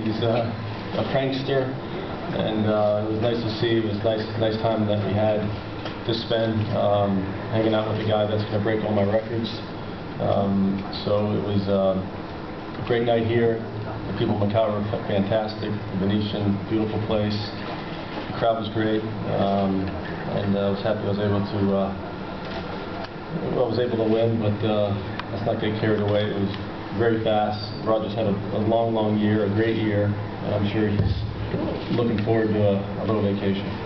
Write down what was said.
He's a prankster, and it was nice to see. It was nice time that we had to spend hanging out with a guy that's going to break all my records. So it was a great night here. The people in Macao were fantastic. The Venetian, beautiful place. The crowd was great, and I was happy I was able to win, but let's not get carried away. It was very fast. Roger's had a long year, a great year, and I'm sure he's looking forward to a little vacation.